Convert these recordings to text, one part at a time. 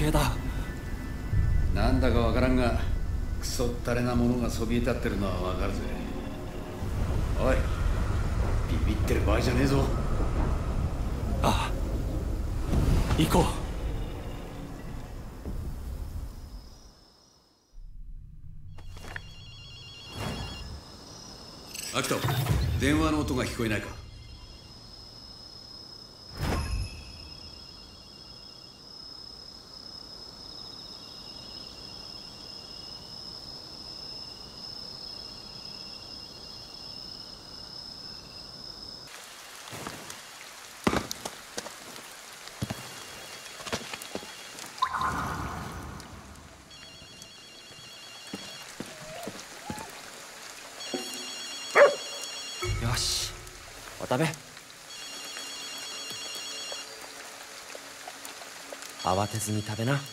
形だ。 なんだかわからんがクソったれなものがそびえ立ってるのはわかるぜ。おい、ビビってる場合じゃねえぞ。 ああ、行こう。アキト、電話の音が聞こえないか？ う。よし、お食べ。慌てずに食べな。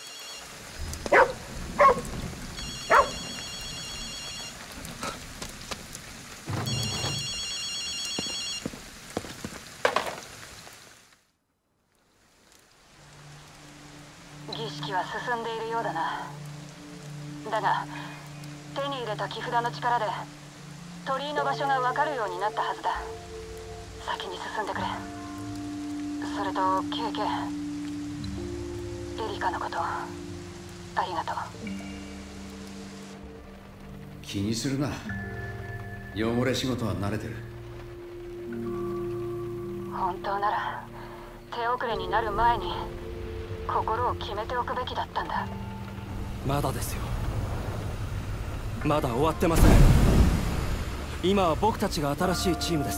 儀式は進んでいるようだな。だが手に入れた木札の力で鳥居の場所が分かるようになったはずだ。先に進んでくれ。それとケイケ、エリカのことありがとう。 気にするな。汚れ仕事は慣れてる。 本当なら手遅れになる前に心を決めておくべきだったんだ。 まだですよ。まだ終わってません。今は僕たちが新しいチームです。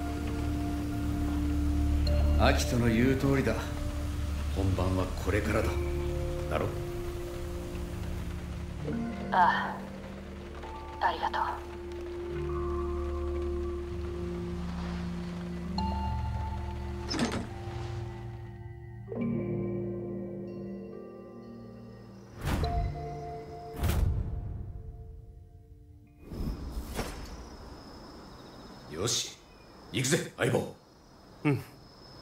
アキトの言う通りだ。本番はこれからだ。だろ？ ああ、ありがとう。 よし、行くぜ相棒。 うん。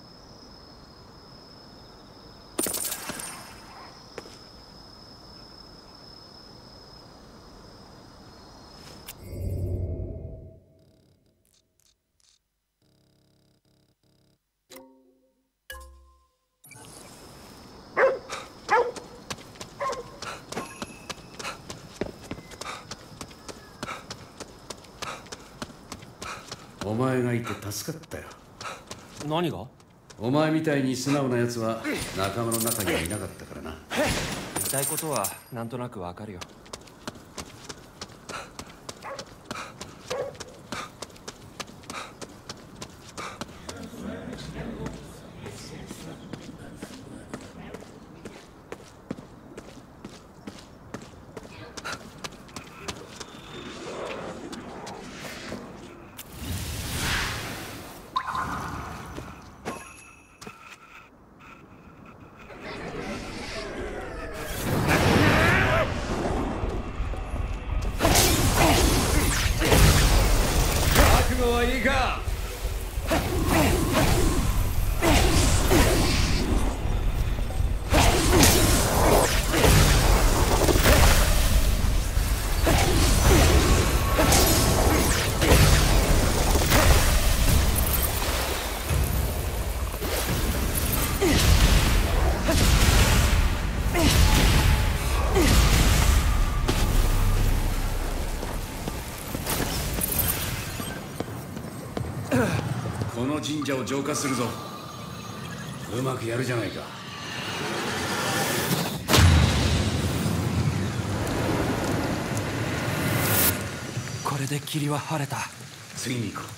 お前がいて助かったよ。 何が？ お前みたいに素直なやつは仲間の中にはいなかったからな。 言いたいことはなんとなくわかるよ。 いいか？この神社を浄化するぞ。うまくやるじゃないか。 これで霧は晴れた。 次に行こう。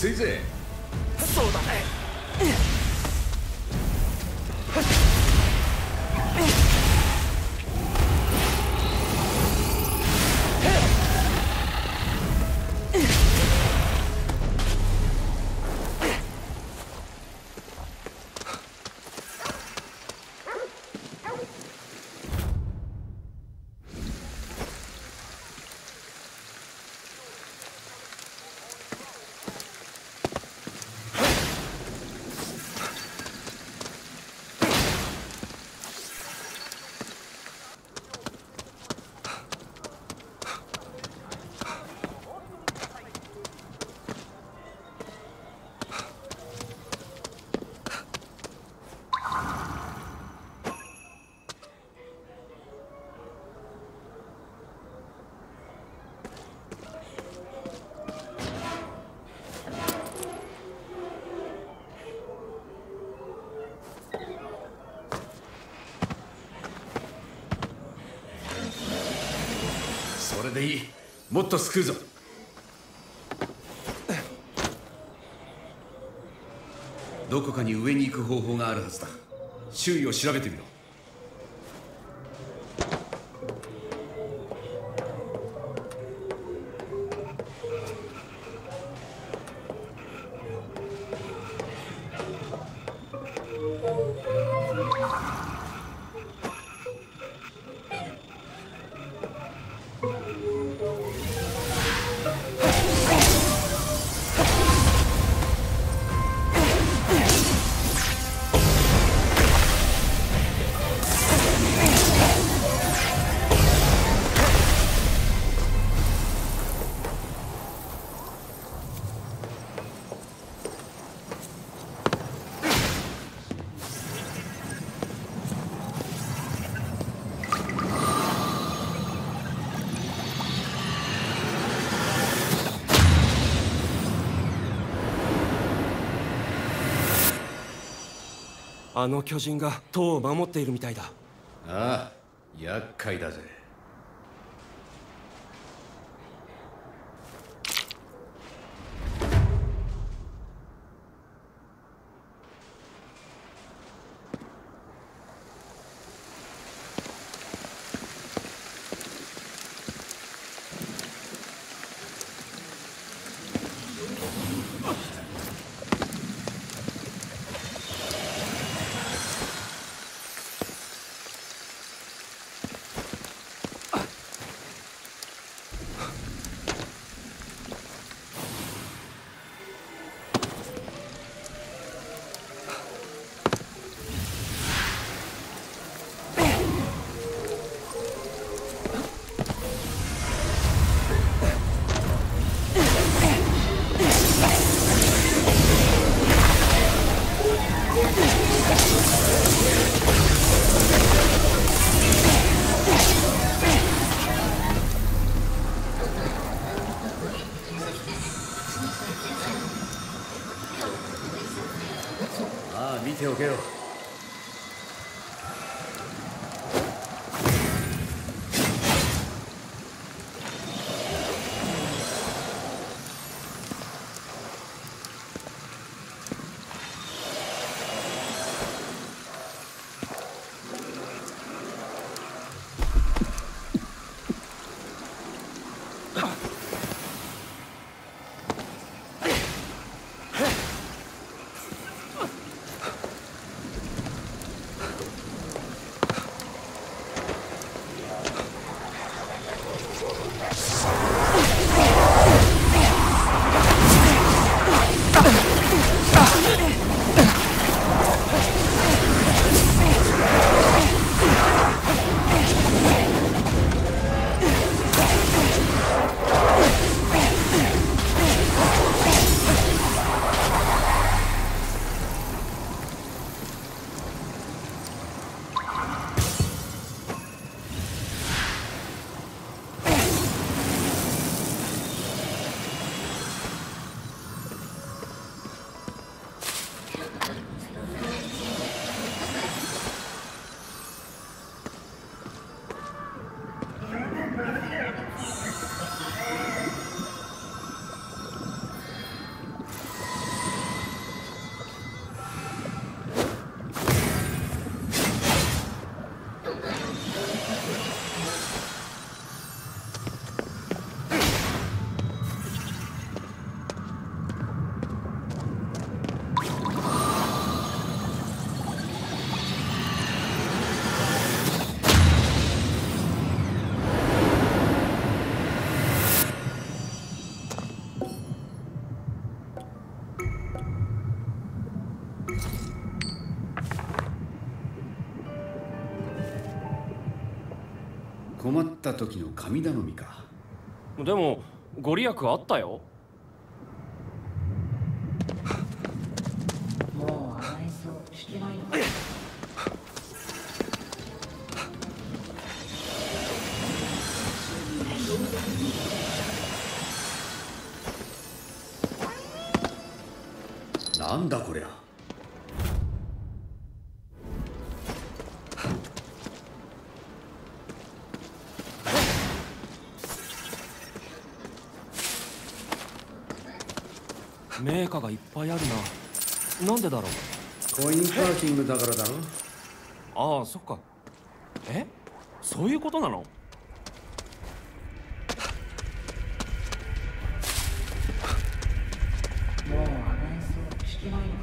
ついぜ。 そうだね。 それでいい。もっと救うぞ。どこかに上に行く方法があるはずだ。周囲を調べてみろ。 あの巨人が塔を守っているみたいだ。 ああ、厄介だぜ。見ておけよ。 困った時の神頼みか。 でもご利益あったよ。 もう甘えそう聞けないのか。 なんだこりゃ。 メーカーがいっぱいあるな。なんでだろう。 コインパーキングだからだろ。 ああ、そっか。え、そういうことなの？ もう甘えそう聞けないのか。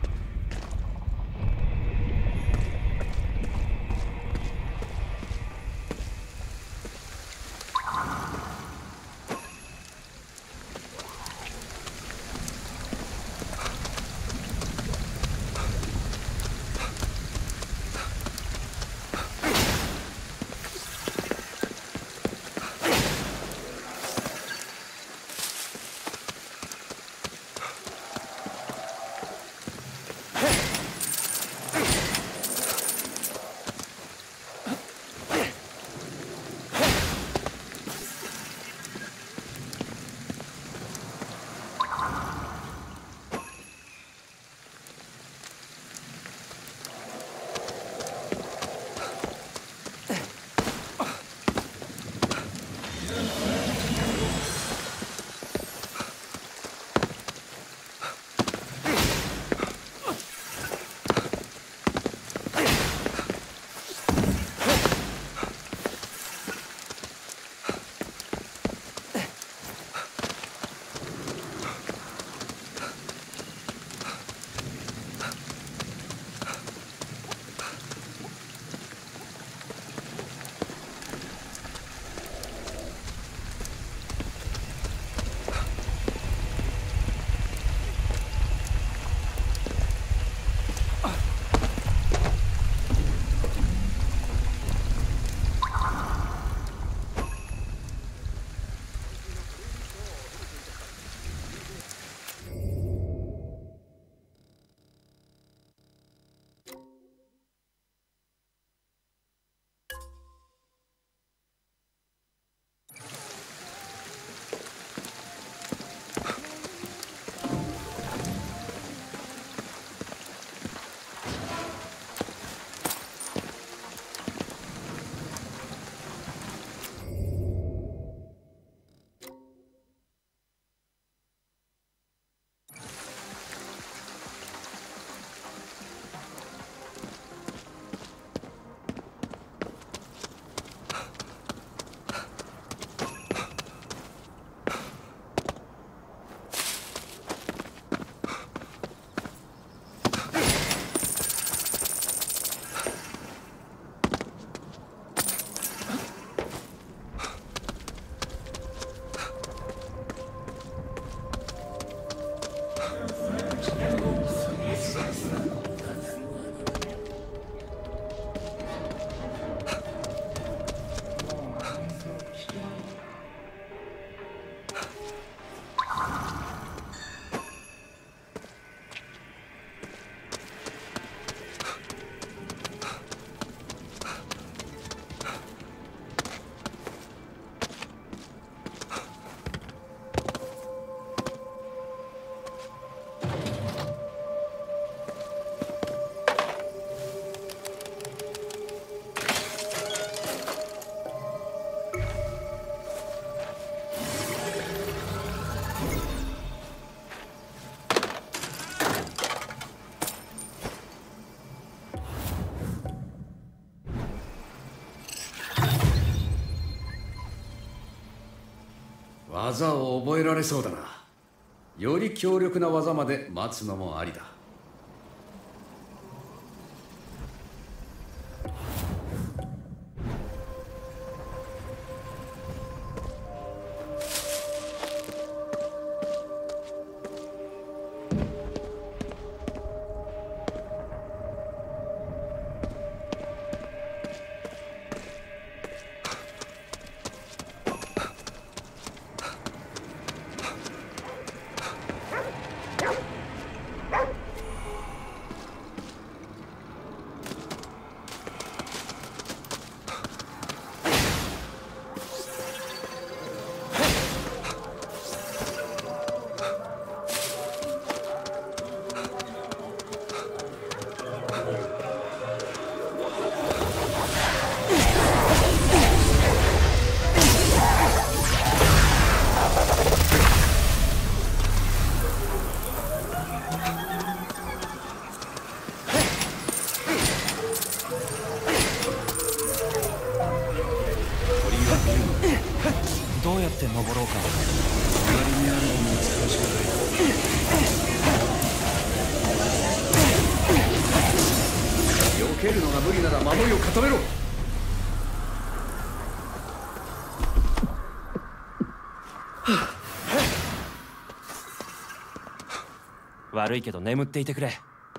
技を覚えられそうだな。より強力な技まで待つのもありだ。 受けるのが無理なら守りを固めろ。 悪いけど眠っていてくれ。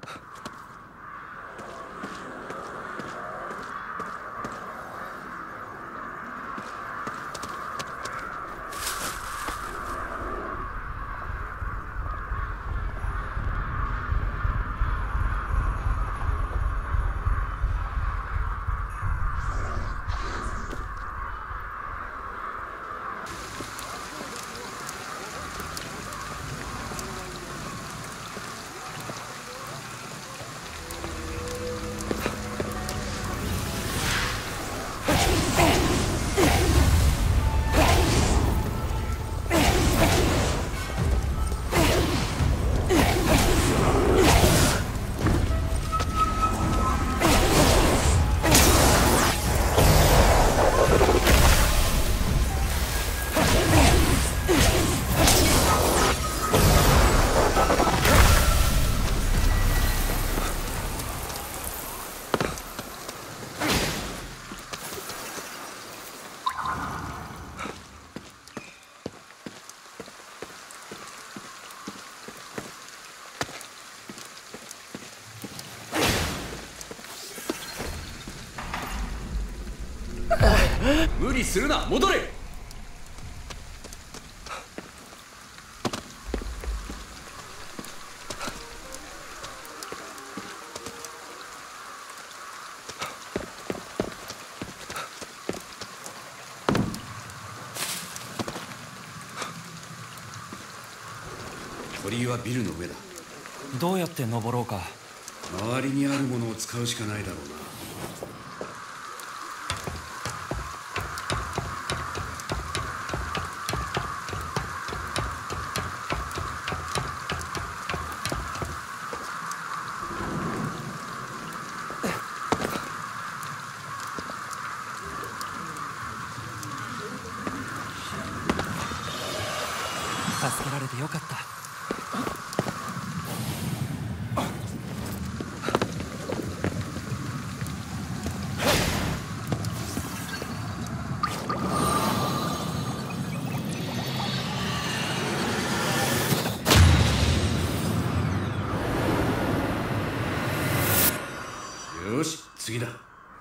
無理するな、戻れ。鳥居はビルの上だ。 どうやって登ろうか。 周りにあるものを使うしかないだろうな。 助けられてよかった。 よし、次だ。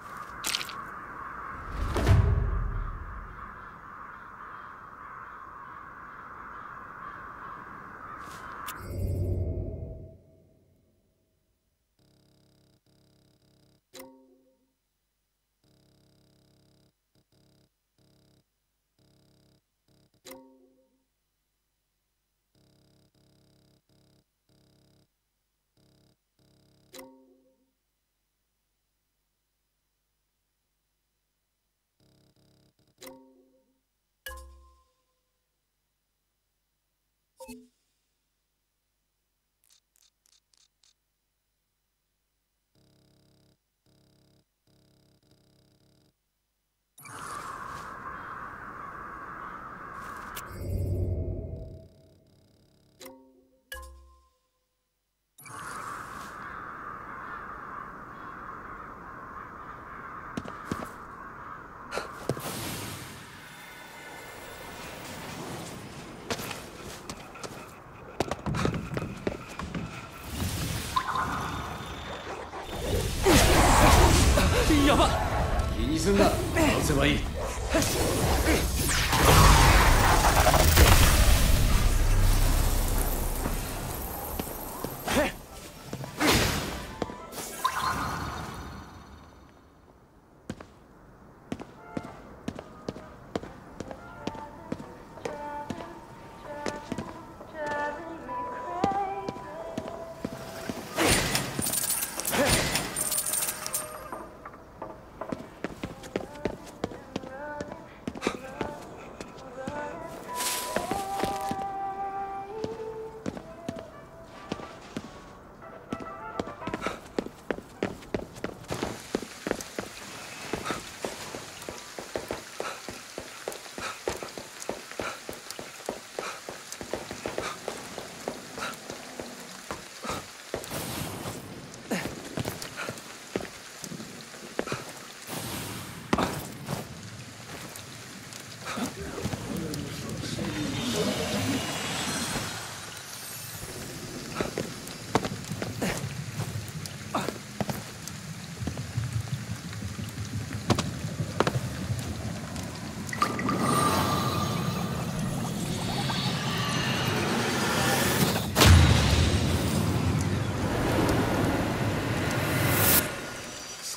やばっ。 気にすんな、倒せばいい。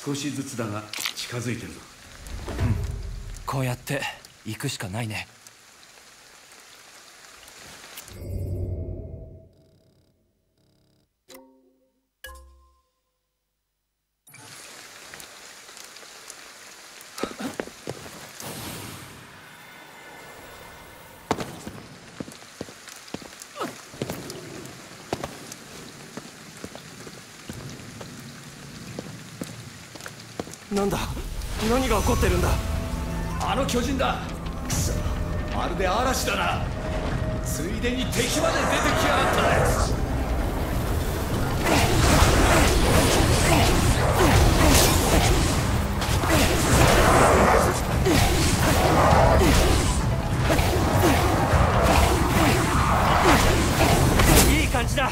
少しずつだが近づいてるぞ。 こうやって行くしかないね。なんだ、何が起こってるんだ。 あの巨人だ。くそ、まるで嵐だな。ついでに敵まで出てきやがったね。 いい感じだ。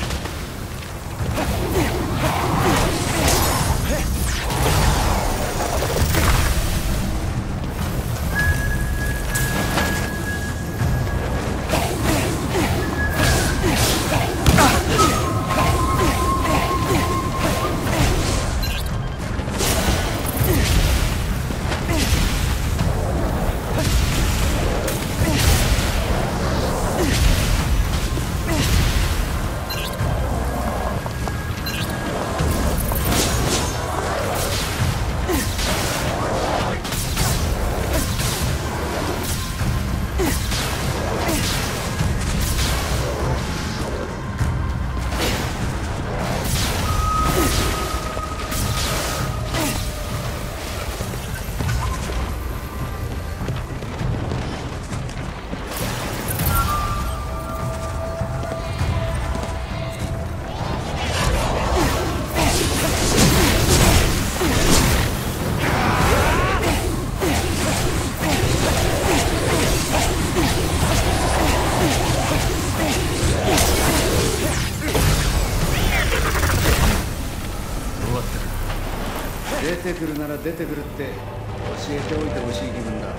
出てくるなら出てくるって教えておいてほしい気分だ。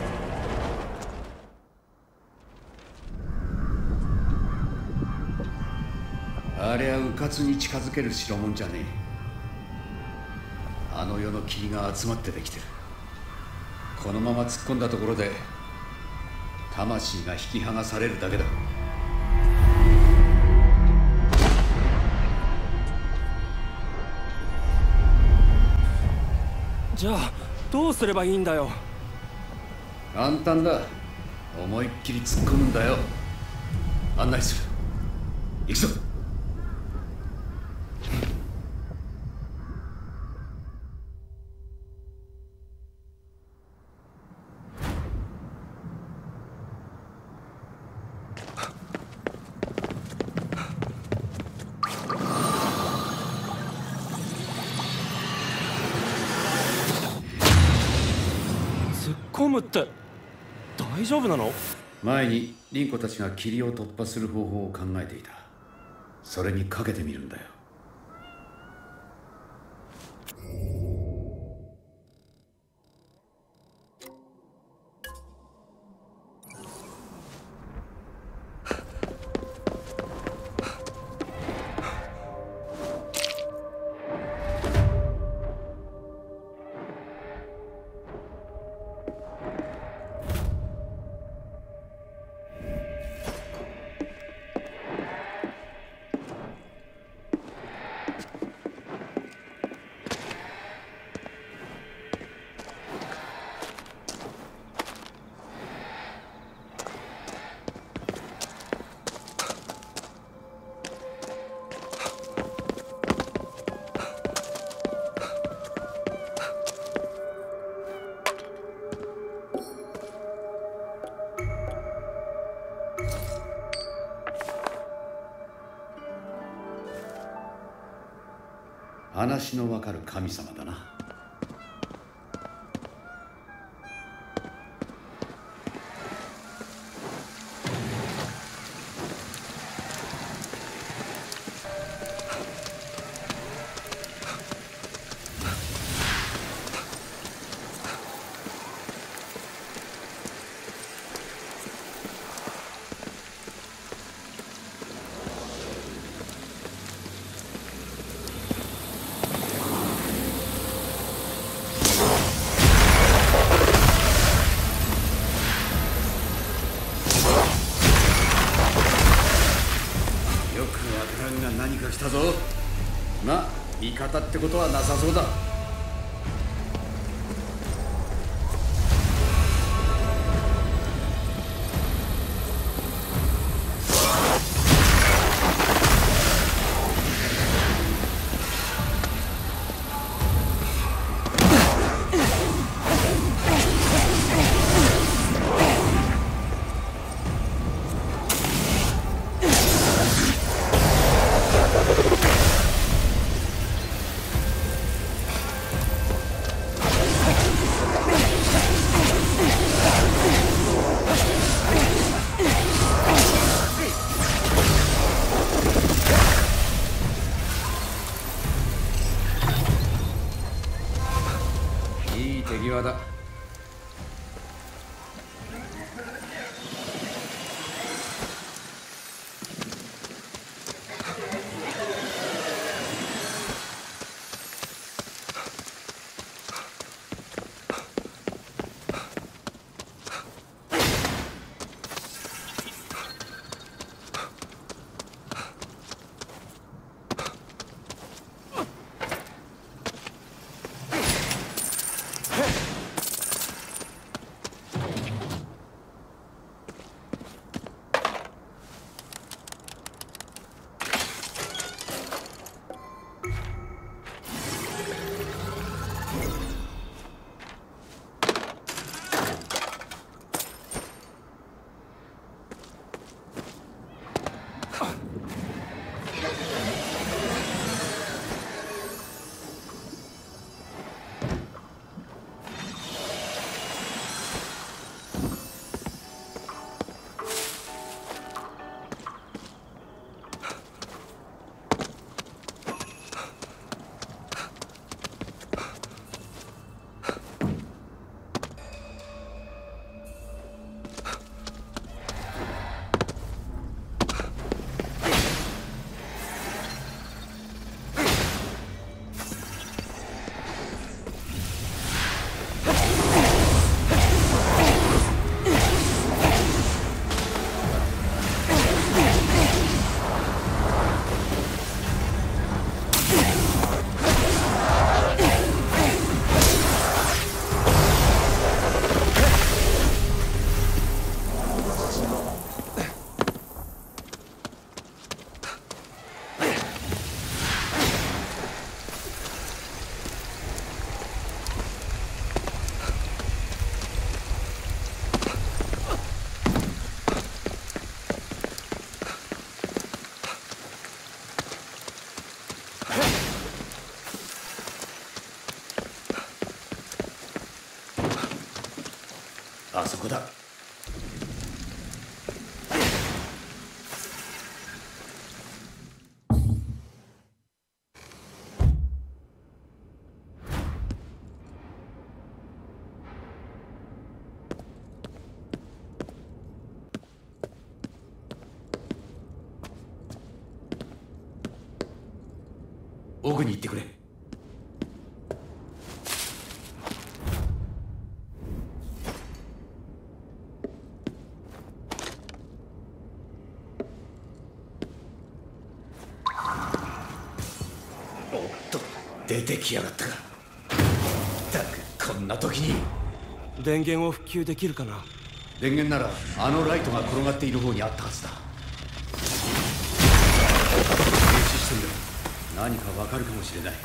ありゃうかつに近づける代物じゃねえ。あの世の霧が集まってできてる。このまま突っ込んだところで魂が引き剥がされるだけだ。 じゃあどうすればいいんだよ。 簡単だ。思いっきり突っ込むんだよ。案内する。行くぞ。 突っ込むって大丈夫なの？ 前に凛子たちが霧を突破する方法を考えていた。それにかけてみるんだよ。話のわかる神様だな。 味方ってことはなさそうだ。手際だ。あそこだ。奥に行ってくれ。出てきやがったか。ったくこんな時に。 電源を復旧できるかな。 電源ならあのライトが転がっている方にあったはずだ。停止してみろ。何かわかるかもしれない。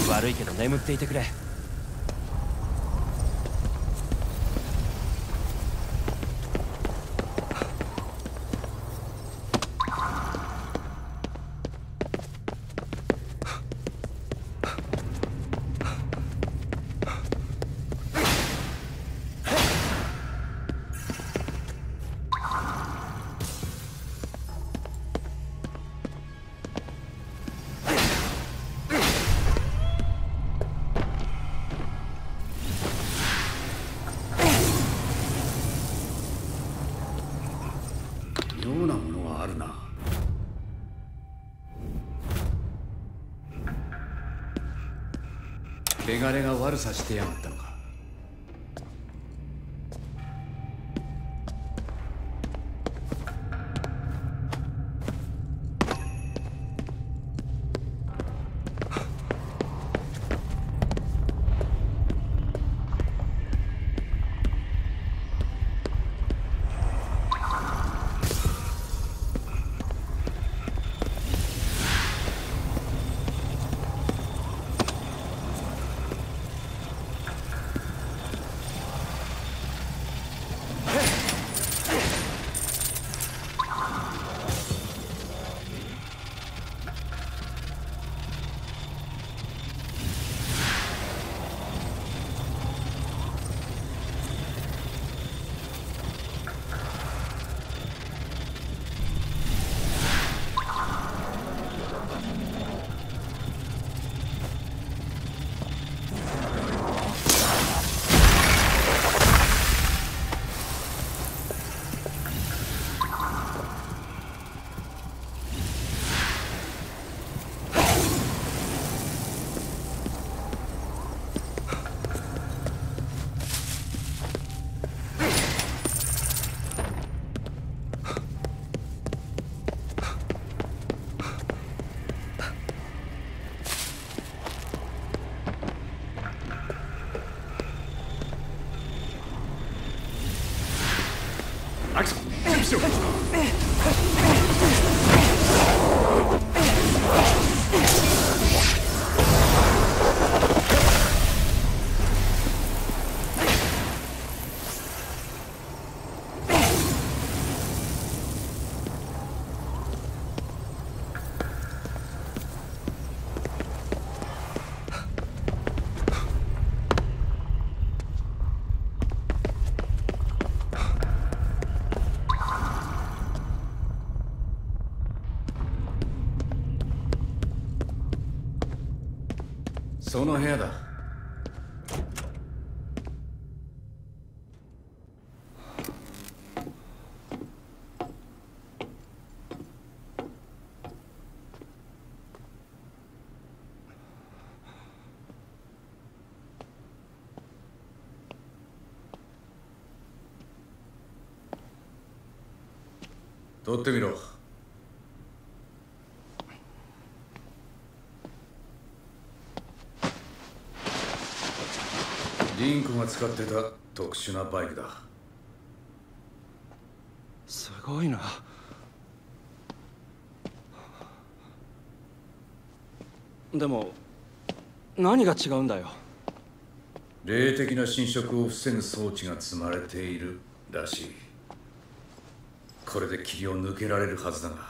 悪いけど眠っていてくれ。 妙なものがあるな。汚れが悪さしてやがったのか。 アキト、準備しろ。 その部屋だ。取ってみろ。リンクが使ってた特殊なバイクだ。 すごいな。でも何が違うんだよ。 霊的な侵食を防ぐ装置が積まれているらしい。これで霧を抜けられるはずだが。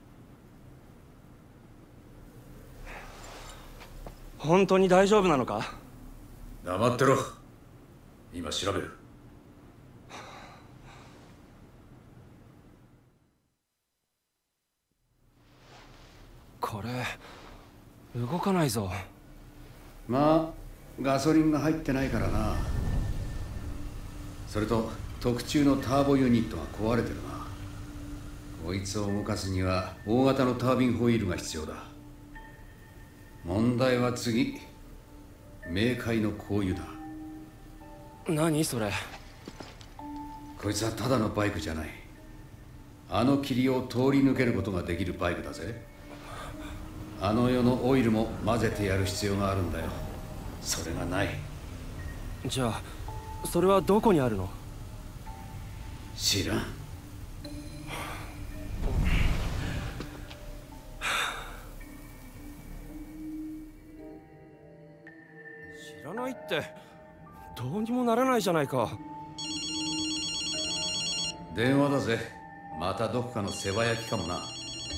本当に大丈夫なのか？ 黙ってろ。今調べる。 これ動かないぞ。 まあガソリンが入ってないからな。それと特注のターボユニットが壊れてるな。こいつを動かすには大型のタービンホイールが必要だ。問題は次、冥界の香油だ。 何それ？ こいつはただのバイクじゃない。あの霧を通り抜けることができるバイクだぜ。あの世のオイルも混ぜてやる必要があるんだよ。それがない。 じゃあそれはどこにあるの？ 知らん。 らないってどうにもならないじゃないか。 電話だぜ。またどこかの世話焼きかもな。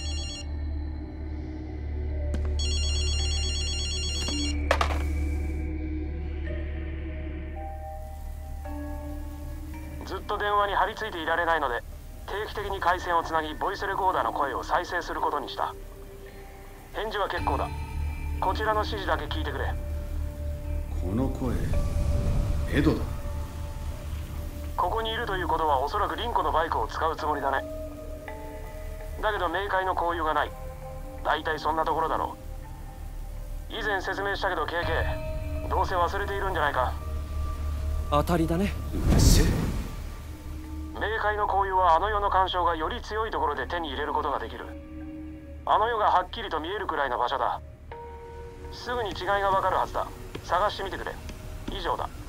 ずっと電話に張り付いていられないので、定期的に回線をつなぎボイスレコーダーの声を再生することにした。返事は結構だ。こちらの指示だけ聞いてくれ。 この声、エドだ。 ここにいるということはおそらくリンコのバイクを使うつもりだね。だけど冥界の交友がない。大体そんなところだろう。以前説明したけど KK、どうせ忘れているんじゃないか。 当たりだね。 うっせ。 冥界の交友はあの世の干渉がより強いところで手に入れることができる。あの世がはっきりと見えるくらいの場所だ。すぐに違いがわかるはずだ。探してみてくれ。以上だ。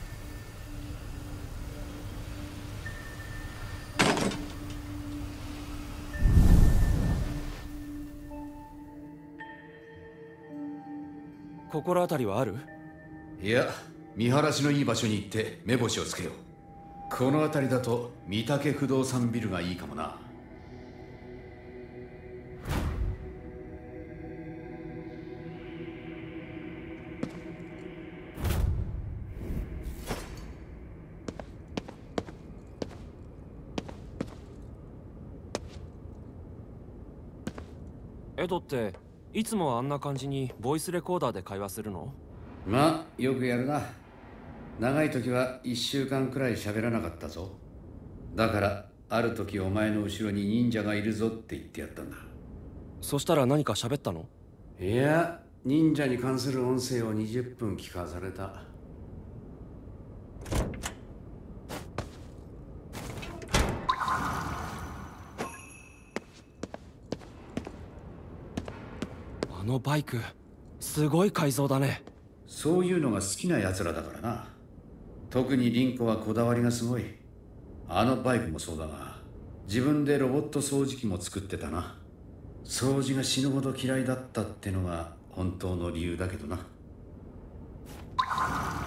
心当たりはある？ いや、見晴らしのいい場所に行って目星をつけよう。この辺りだと御嶽不動産ビルがいいかもな。 エドっていつもあんな感じにボイスレコーダーで会話するの？ まあよくやるな。長い時は1週間くらい喋らなかったぞ。だからある時お前の後ろに忍者がいるぞって言ってやったんだ。 そしたら何か喋ったの？ いや、忍者に関する音声を20分聞かされた。 あのバイクすごい改造だね。 そういうのが好きな奴らだからな。特にリンコはこだわりがすごい。あのバイクもそうだが、自分でロボット掃除機も作ってたな。掃除が死ぬほど嫌いだったってのが本当の理由だけどな。